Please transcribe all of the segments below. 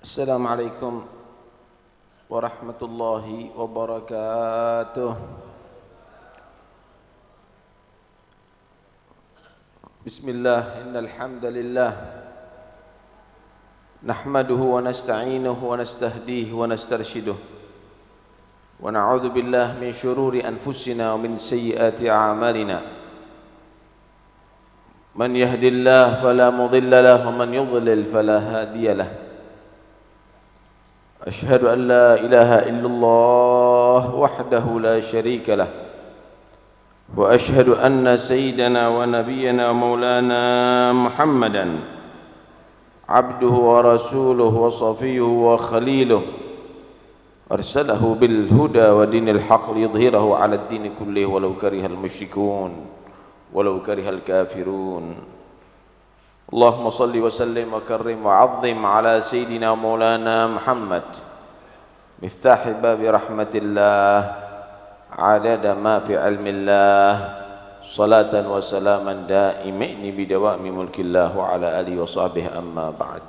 Assalamualaikum warahmatullahi wabarakatuh. Bismillah, innal hamdalillah nahmaduhu wa nasta'inuhu wa nastahdihi wa nastarshiduh wa na'udzu billahi min shururi anfusina wa min sayyiati a'malina. Man yahdihillahu fala mudilla lahu wa man yudlil fala hadiya lahu. أشهد أن لا إله إلا الله وحده لا شريك له وأشهد أن سيدنا ونبينا ومولانا محمدا عبده ورسوله وصفيه وخليله أرسله بالهدى ودين الحق ليظهره على الدين كله ولو كره المشركون ولو كره الكافرون. اللهم صل وسلم وكرم وعظم على سيدنا مولانا محمد مفتاح باب رحمة الله عدد ما في علم الله صلاة وسلاما دائمين بدوام ملك الله وعلى آله وصحبه أما بعد.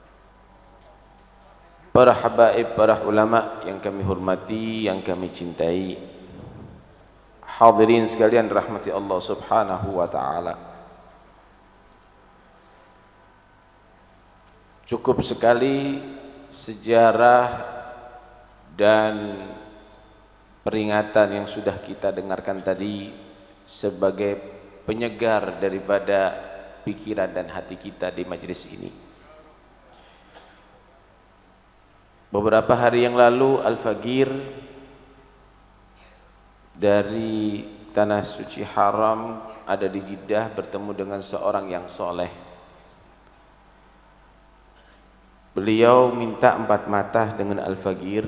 Para habaib, para ulama yang kami hormati, yang kami cintai, hadirin sekalian rahmati Allah subhanahu wa ta'ala. Cukup sekali sejarah dan peringatan yang sudah kita dengarkan tadi sebagai penyegar daripada pikiran dan hati kita di majelis ini. Beberapa hari yang lalu Al-Fagir dari Tanah Suci Haram ada di Jeddah bertemu dengan seorang yang soleh. Beliau minta empat mata dengan Al-Fagir.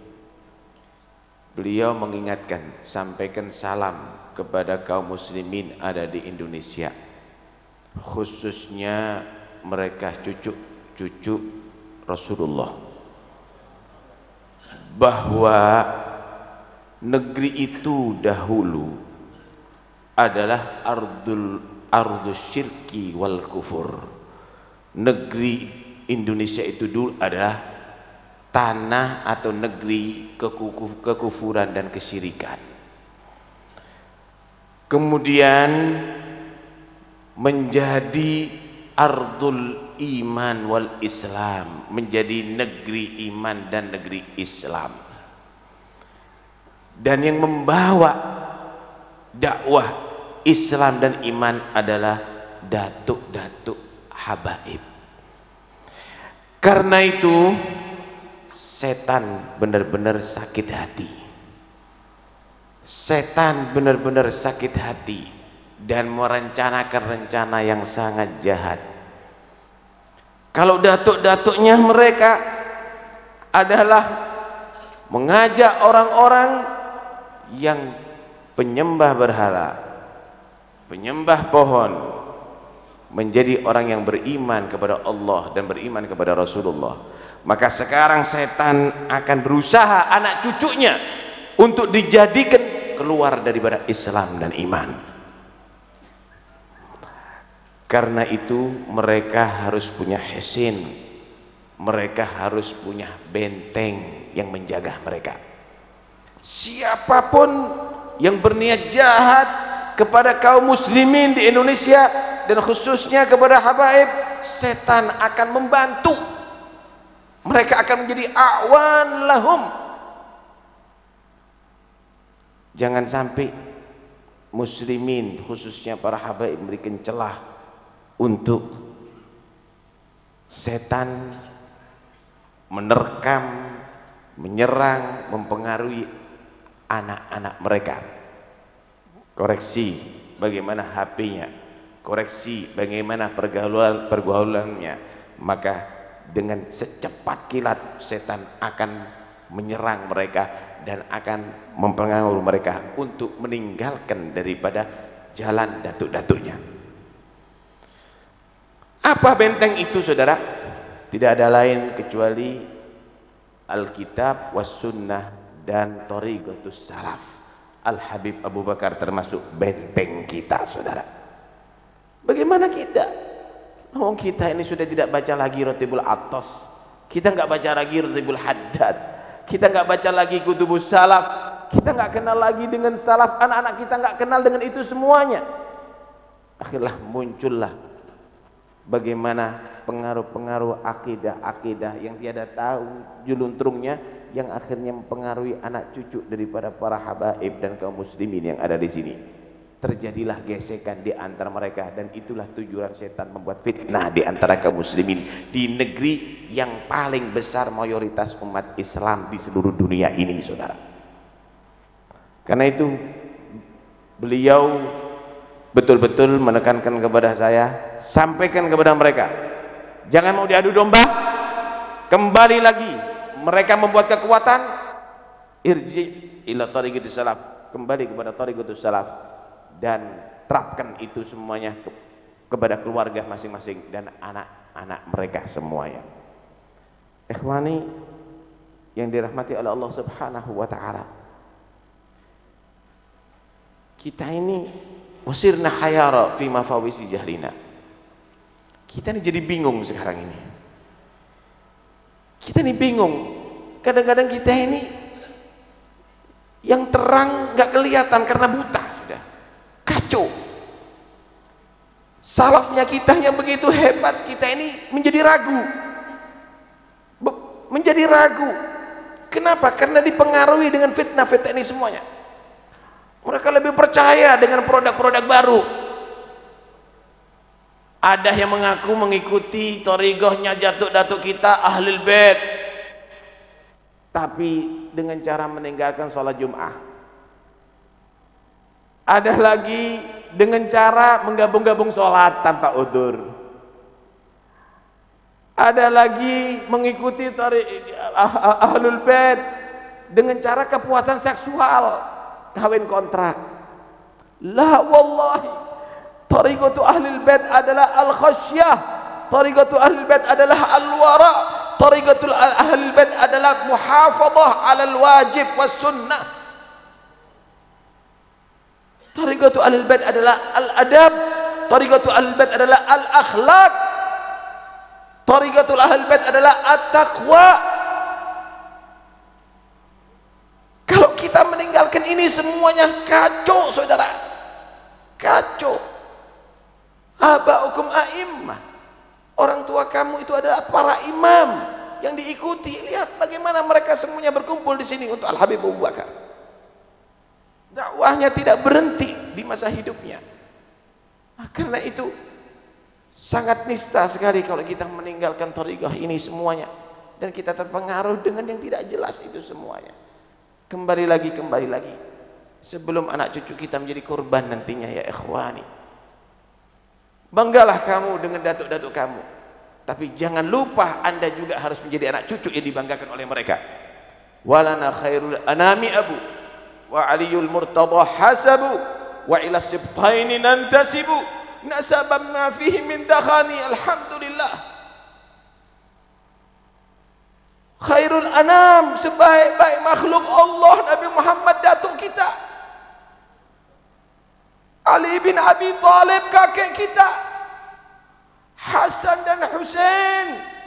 Beliau mengingatkan, sampaikan salam kepada kaum muslimin ada di Indonesia, khususnya mereka cucu Rasulullah, bahwa negeri itu dahulu adalah ardus syirki wal kufur. Negeri Indonesia itu dulu adalah tanah atau negeri kekufuran dan kesyirikan. Kemudian menjadi ardul iman wal Islam, menjadi negeri iman dan negeri Islam. Dan yang membawa dakwah Islam dan iman adalah datuk-datuk habaib. Karena itu setan benar-benar sakit hati. Setan benar-benar sakit hati dan merencanakan rencana yang sangat jahat. Kalau datuk-datuknya mereka adalah mengajak orang-orang yang penyembah berhala, penyembah pohon, menjadi orang yang beriman kepada Allah dan beriman kepada Rasulullah, maka sekarang setan akan berusaha anak cucunya untuk dijadikan keluar daripada Islam dan iman. Karena itu mereka harus punya hisin, mereka harus punya benteng yang menjaga mereka. Siapapun yang berniat jahat kepada kaum muslimin di Indonesia dan khususnya kepada habaib, setan akan membantu. Mereka akan menjadi awan lahum. Jangan sampai muslimin khususnya para habaib memberikan celah untuk setan menerkam, menyerang, mempengaruhi anak-anak mereka. Koreksi bagaimana HP-nya, koreksi bagaimana pergaulannya, maka dengan secepat kilat setan akan menyerang mereka dan akan mempengaruhi mereka untuk meninggalkan daripada jalan datuk-datuknya. Apa benteng itu, saudara? Tidak ada lain kecuali Alkitab was sunnah dan thariqatus salaf. Al-Habib Abu Bakar termasuk benteng kita, saudara. Bagaimana kita? Kita ini sudah tidak baca lagi Rotibul Atos, Kita nggak baca lagi Ratibul Haddad, kita nggak baca lagi Kutubus Salaf, kita nggak kenal lagi dengan salaf, anak-anak kita nggak kenal dengan itu semuanya. Akhirnya muncullah bagaimana pengaruh-pengaruh akidah-akidah yang tiada tahu juluntrungnya, yang akhirnya mempengaruhi anak cucu daripada para habaib dan kaum muslimin yang ada di sini. Terjadilah gesekan di antara mereka, dan itulah tujuan setan membuat fitnah di antara kaum muslimin di negeri yang paling besar mayoritas umat Islam di seluruh dunia ini, saudara. Karena itu beliau betul-betul menekankan kepada saya, sampaikan kepada mereka, jangan mau diadu domba. Kembali lagi mereka membuat kekuatan, irji ila tariqatus salaf, kembali kepada tariqatus salaf, dan terapkan itu semuanya kepada keluarga masing-masing dan anak-anak mereka semuanya. Ikhwani yang dirahmati oleh Allah Subhanahu wa taala, kita ini wasirna hayara fi mafawisi jahlina. Kita ini jadi bingung sekarang ini. Kita ini bingung. Kadang-kadang kita ini yang terang nggak kelihatan karena buta. Kacau. Salafnya kita yang begitu hebat, kita ini menjadi ragu. Menjadi ragu. Kenapa? Karena dipengaruhi dengan fitnah-fitnah ini semuanya. Mereka lebih percaya dengan produk-produk baru. Ada yang mengaku mengikuti thariqahnya datuk-datuk kita Ahlul Bait, tapi dengan cara meninggalkan sholat Jum'ah. Ada lagi dengan cara menggabung-gabung sholat tanpa udzur. Ada lagi mengikuti Ahlul Bait dengan cara kepuasan seksual, kawin kontrak. La wallahi, tariqatu Ahlul Bait adalah al-khasyah, tariqatu Ahlul Bait adalah al-wara, tariqatu Ahlul Bait adalah muhafadzah 'alal wajib was sunnah. Tariqatu Ahlul Bait adalah al-adab, tariqatu Ahlul Bait adalah al-akhlaq, tariqatu Ahlul Bait adalah at-taqwa. Kalau kita meninggalkan ini semuanya kacau, saudara. Kacau. Aba'ukum a'immah. Orang tua kamu itu adalah para imam yang diikuti. Lihat bagaimana mereka semuanya berkumpul di sini untuk Al-Habib Abu Bakar. Dakwahnya tidak berhenti di masa hidupnya. Karena itu sangat nista sekali kalau kita meninggalkan thariqah ini semuanya dan kita terpengaruh dengan yang tidak jelas itu semuanya. Kembali lagi sebelum anak cucu kita menjadi korban nantinya, ya ikhwani, banggalah kamu dengan datuk-datuk kamu, tapi jangan lupa Anda juga harus menjadi anak cucu yang dibanggakan oleh mereka. Walana khairul anami abu wa aliyul murtada hasabu wa ila sibtaini nantasibu nasaban ma fihi min dakhani. Alhamdulillah, khairul anam, sebaik-baik makhluk Allah Nabi Muhammad datuk kita, Ali bin Abi Thalib kakek kita, Hasan dan Husain,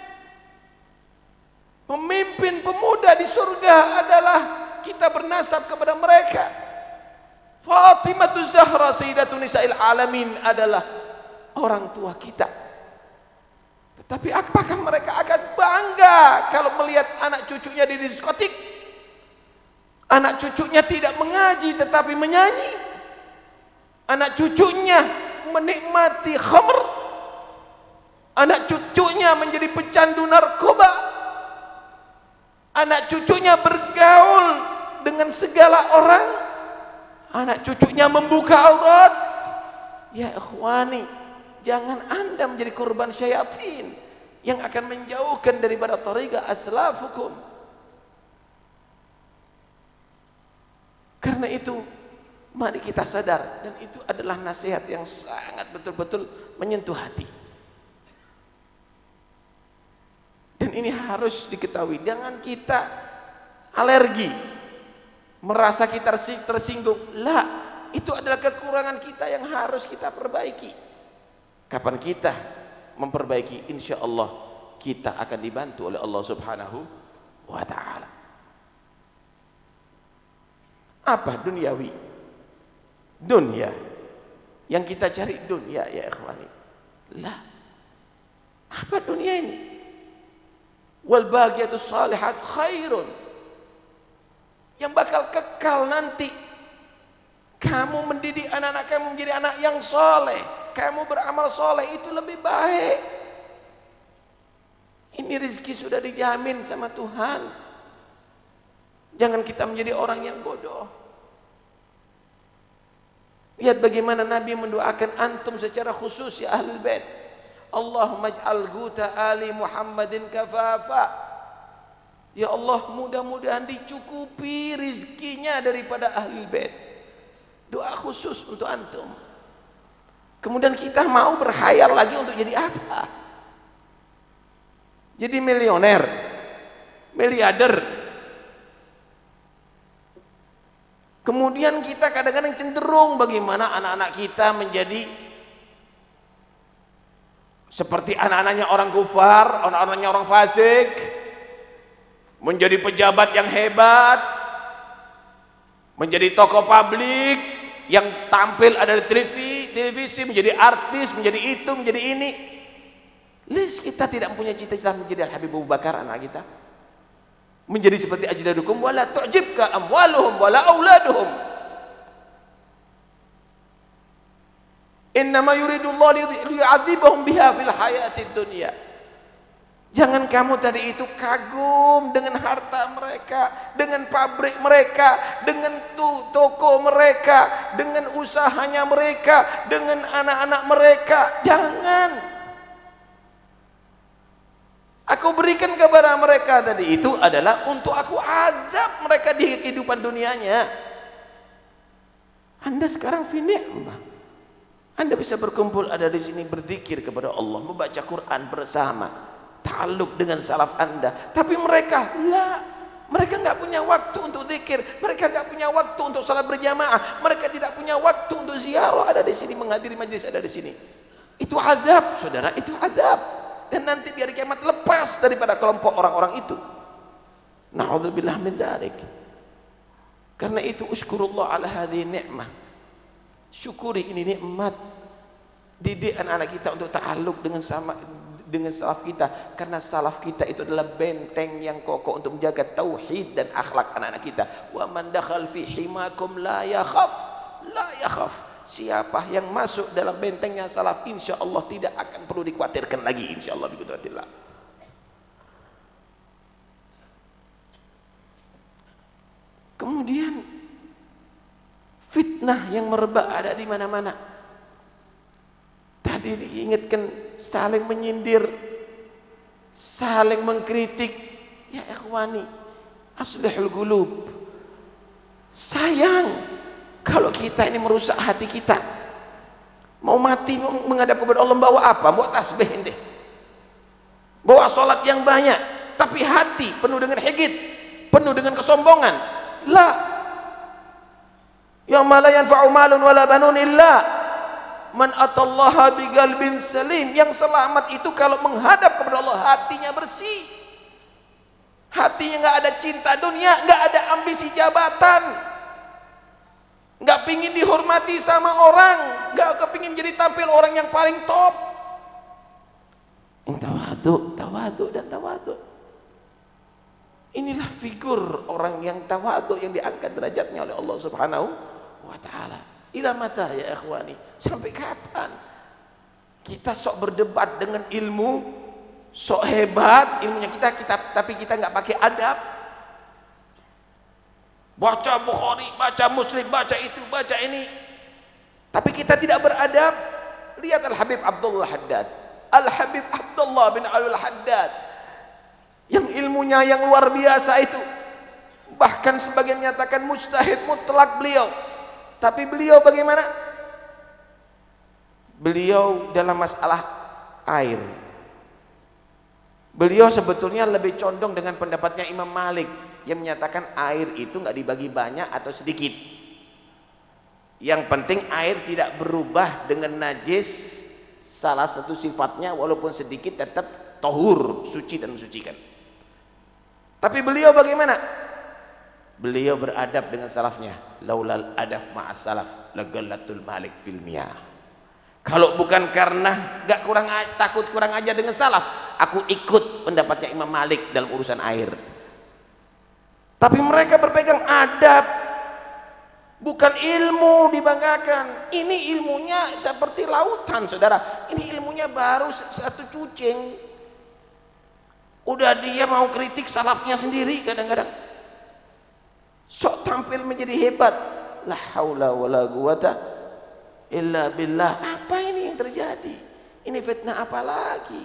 pemimpin pemuda di surga adalah kita bernasab kepada mereka. Fatimah Zahra Sayyidatun Nisa'il Alamin adalah orang tua kita. Tetapi apakah mereka akan bangga kalau melihat anak cucunya di diskotik? Anak cucunya tidak mengaji tetapi menyanyi. Anak cucunya menikmati khamr. Anak cucunya menjadi pecandu narkoba. Anak cucunya bergaul dengan segala orang. Anak cucunya membuka aurat. Ya ikhwani, jangan Anda menjadi korban syaitan yang akan menjauhkan daripada thariqah aslafukum. Karena itu mari kita sadar, dan itu adalah nasihat yang sangat betul-betul menyentuh hati. Dan ini harus diketahui, jangan kita alergi, merasa kita tersinggung. Lah, itu adalah kekurangan kita yang harus kita perbaiki. Kapan kita memperbaiki? Insya Allah kita akan dibantu oleh Allah Subhanahu wa ta'ala. Apa duniawi? Dunia yang kita cari dunia ya ikhwani. Lah, apa dunia ini? Wal baqiyatus shalihat khairun, yang bakal kekal nanti. Kamu mendidik anak-anak kamu menjadi anak yang soleh, kamu beramal soleh, itu lebih baik. Ini rezeki sudah dijamin sama Tuhan. Jangan kita menjadi orang yang bodoh. Lihat bagaimana Nabi mendoakan antum secara khusus ya Ahlul Bait. Allahumma ij'al guta ali Muhammadin kafafa. Ya Allah, mudah-mudahan dicukupi rizkinya daripada Ahlul Bait. Doa khusus untuk antum. Kemudian kita mau berkhayal lagi untuk jadi apa? Jadi milioner, miliarder. Kemudian kita kadang-kadang cenderung bagaimana anak-anak kita menjadi seperti anak-anaknya orang kufar, anak-anaknya orang fasik, menjadi pejabat yang hebat, menjadi tokoh publik yang tampil ada di televisi, menjadi artis, menjadi itu, menjadi ini. Lihat, kita tidak mempunyai cita-cita menjadi Al-Habib Abu Bakar anak kita. Menjadi seperti ajdadukum wala tu'jibka amwaluhum wala auladuhum. Innama yuridullahu liyu'adzibahum biha fil hayatid dunya. Jangan kamu tadi itu kagum dengan harta mereka, dengan pabrik mereka, dengan toko mereka, dengan usahanya mereka, dengan anak-anak mereka. Jangan. Aku berikan kepada mereka tadi itu adalah untuk aku azab mereka di kehidupan dunianya. Anda sekarang fi ni'mah. Anda bisa berkumpul ada di sini berzikir kepada Allah, membaca Quran bersama, ta'alluq dengan salaf Anda. Tapi mereka mereka nggak punya waktu untuk zikir, mereka nggak punya waktu untuk salat berjamaah, mereka tidak punya waktu untuk ziarah ada di sini, menghadiri majlis ada di sini. Itu azab, saudara, itu azab. Dan nanti di hari kiamat lepas daripada kelompok orang-orang itu. Na'udzubillah min dzalik. Karena itu uskurullah ala hadhihi ni'mah. Syukuri ini nikmat. Didik anak-anak kita untuk ta'alluq dengan salaf kita, karena salaf kita itu adalah benteng yang kokoh untuk menjaga tauhid dan akhlak anak-anak kita. Wa man dakhal fi himakum la yakhaf. Siapa yang masuk dalam bentengnya salaf, insya Allah tidak akan perlu dikhawatirkan lagi, insya Allah biqudratillah. Kemudian fitnah yang merebak ada di mana-mana. Tadi diingatkan saling menyindir, saling mengkritik. Ya ikhwani, aslihul qulub. Sayang kalau kita ini merusak hati kita. Mau mati menghadap kepada Allah bawa apa? Bawa tasbih deh. Bawa sholat yang banyak, tapi hati penuh dengan hikid, penuh dengan kesombongan. La. Yauma la yanfa'u malun wala banun illa man atallaha biqalbin salim. Yang selamat itu kalau menghadap kepada Allah hatinya bersih. Hatinya nggak ada cinta dunia, nggak ada ambisi jabatan, nggak pingin dihormati sama orang, nggak kepingin jadi tampil orang yang paling top. Tawadhu dan tawadhu. Inilah figur orang yang tawadhu yang diangkat derajatnya oleh Allah Subhanahu wa ta'ala. Ila mata ya ikhwani, sampai kapan kita sok berdebat dengan ilmu, sok hebat ilmunya kita tapi kita nggak pakai adab. Baca Bukhari, baca Muslim, baca itu, baca ini, tapi kita tidak beradab. Lihat Al-Habib Abdullah Haddad, Al-Habib Abdullah bin Alul Haddad, yang ilmunya yang luar biasa itu, bahkan sebagian menyatakan mujtahid mutlak beliau. Tapi beliau bagaimana? Beliau dalam masalah air, beliau sebetulnya lebih condong dengan pendapatnya Imam Malik yang menyatakan air itu nggak dibagi banyak atau sedikit. Yang penting air tidak berubah dengan najis, salah satu sifatnya walaupun sedikit tetap tohur, suci dan mensucikan. Tapi beliau bagaimana? Beliau beradab dengan salafnya. Laulal adab ma'as salaf lagallatul malik fil miyah. Kalau bukan karena takut kurang ajar dengan salaf, aku ikut pendapatnya Imam Malik dalam urusan air. Tapi mereka berpegang adab, bukan ilmu dibanggakan. Ini ilmunya seperti lautan, saudara. Ini ilmunya baru satu cucing. Udah dia mau kritik salafnya sendiri kadang-kadang. Sok tampil menjadi hebat. La haula wala quwata illa billah. Apa ini yang terjadi? Ini fitnah apa lagi?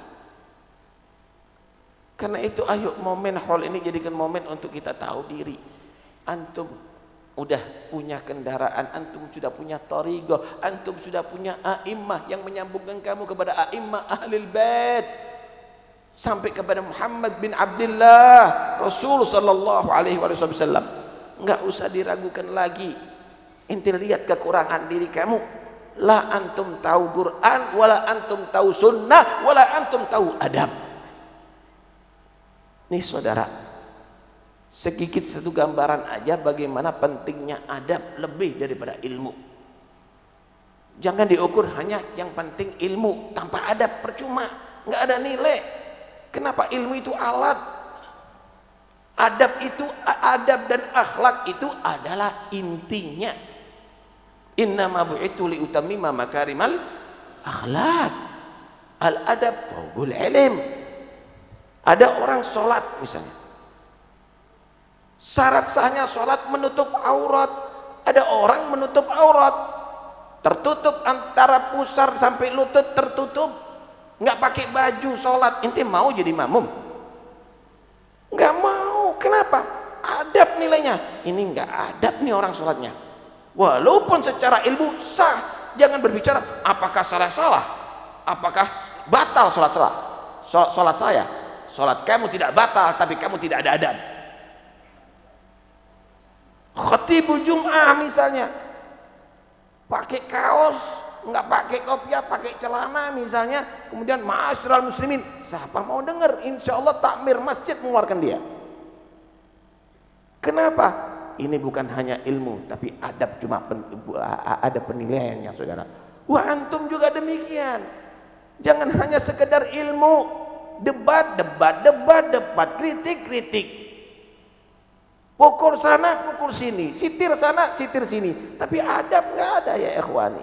Karena itu ayo momen haul ini jadikan momen untuk kita tahu diri. Antum udah punya kendaraan, antum sudah punya thariqah, antum sudah punya a'immah yang menyambungkan kamu kepada a'immah ahlul bait sampai kepada Muhammad bin Abdullah Rasul sallallahu alaihi wasallam. Enggak usah diragukan lagi. Inti lihat kekurangan diri kamu. La antum tahu Quran, wala antum tahu sunnah, wala antum tahu adab. Nih saudara, sedikit satu gambaran aja bagaimana pentingnya adab lebih daripada ilmu. Jangan diukur hanya yang penting ilmu, tanpa adab percuma, nggak ada nilai. Kenapa? Ilmu itu alat, adab dan akhlak itu adalah intinya. Innama bu'itu liutammima makarimal akhlak. Al adab fawqul ilm. Ada orang sholat misalnya, syarat sahnya sholat menutup aurat. Ada orang menutup aurat, tertutup antara pusar sampai lutut, tertutup, nggak pakai baju sholat. Inti mau jadi makmum? Nggak mau. Kenapa? Adab nilainya. Ini nggak adab nih orang sholatnya. Walaupun secara ilmu sah, jangan berbicara apakah salah, apakah batal sholat saya. Sholat kamu tidak batal, tapi kamu tidak ada adab. Khatibul Jum'ah misalnya, pakai kaos, nggak pakai kopiah, pakai celana misalnya, kemudian ma'asyiral muslimin, siapa mau dengar? Insya Allah takmir masjid mengeluarkan dia. Kenapa? Ini bukan hanya ilmu, tapi adab, cuma ada penilaiannya, saudara. Wa antum juga demikian. Jangan hanya sekedar ilmu, debat, kritik, pukul sana, pukul sini, sitir sana, sitir sini, tapi adab nggak ada ya ikhwani.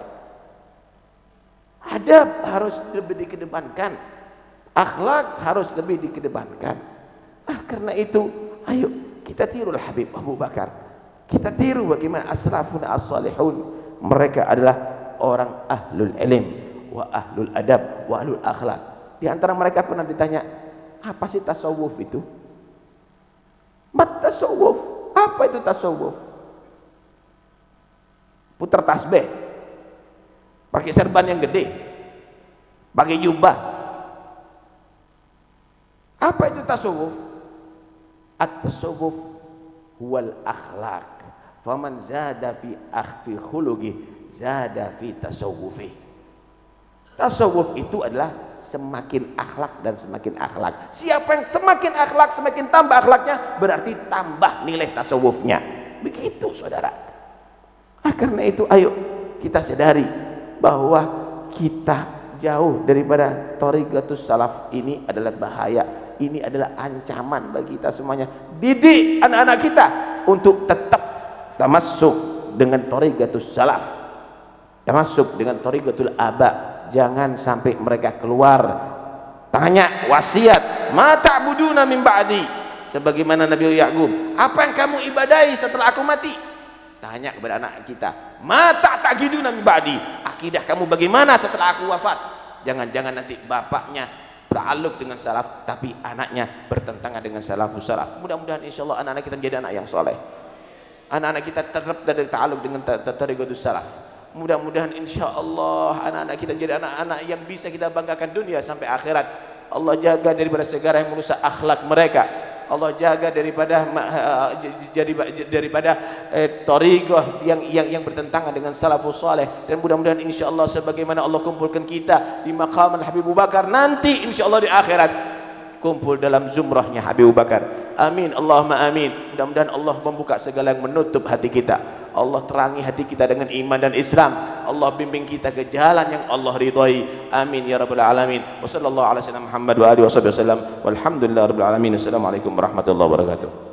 Adab harus lebih dikedepankan, akhlak harus lebih dikedepankan. Karena itu ayo kita tirulah Habib Abu Bakar, kita tiru bagaimana as-salafun as-salihun. Mereka adalah orang ahlul ilm wa ahlul adab wa ahlul akhlak. Di antara mereka pernah ditanya, apa sih tasawuf itu? Mat tasawuf, apa itu tasawuf? Putar tasbih, pakai serban yang gede, pakai jubah. Apa itu tasawuf? At-tasawuf huwal akhlaq. Faman zada fi khuluqi zada fi tasawufi. Tasawuf itu adalah semakin akhlak dan semakin akhlak. Siapa yang semakin akhlak, semakin tambah akhlaknya, berarti tambah nilai tasawufnya. Begitu saudara. Karena itu ayo kita sadari bahwa kita jauh daripada thariqatus salaf. Ini adalah bahaya, ini adalah ancaman bagi kita semuanya. Didik anak-anak kita untuk tetap tamassuk dengan thariqatus salaf, tamassuk dengan thariqatul aba. Jangan sampai mereka keluar tanya wasiat, ma ta'buduna min ba'di, sebagaimana Nabi Ya'qub, apa yang kamu ibadahi setelah aku mati? Tanya kepada anak kita, ma ta'taqiduna min ba'di, akidah kamu bagaimana setelah aku wafat? Jangan-jangan nanti bapaknya ta'alluq dengan salaf tapi anaknya bertentangan dengan salafus salaf. Mudah-mudahan insyaallah anak-anak kita menjadi anak yang soleh, anak-anak kita terlepas dari ta'alluq dengan thariqatus salaf. Mudah-mudahan insya Allah anak-anak kita menjadi anak-anak yang bisa kita banggakan dunia sampai akhirat. Allah jaga daripada segala yang merusak akhlak mereka. Allah jaga daripada thariqah yang bertentangan dengan salafus saleh. Dan mudah-mudahan insya Allah sebagaimana Allah kumpulkan kita di maqam Habib Abu Bakar nanti insya Allah di akhirat, kumpul dalam zumrahnya Habib Abu Bakar. Amin Allahumma amin. Mudah-mudahan Allah membuka segala yang menutup hati kita. Allah terangi hati kita dengan iman dan Islam. Allah bimbing kita ke jalan yang Allah ridhai. Amin ya rabbal alamin. Wa sallallahu ala sayyidina Muhammad wa alihi wasallam. Walhamdulillahirabbil alamin. Assalamualaikum warahmatullahi wabarakatuh.